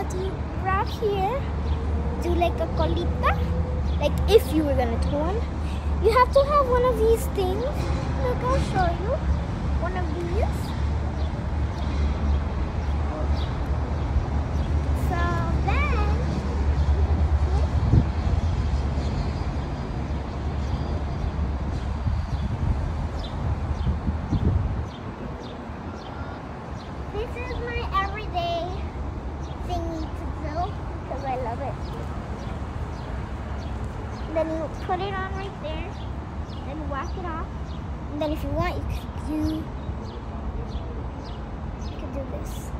have to wrap here, do like a colita, like if you were gonna do one. You have to have one of these things. Look, I'll show you. One of these. So then, this is my everyday thing to do because I love it. Then you put it on right there, then whack it off. And then if you want, you could do this.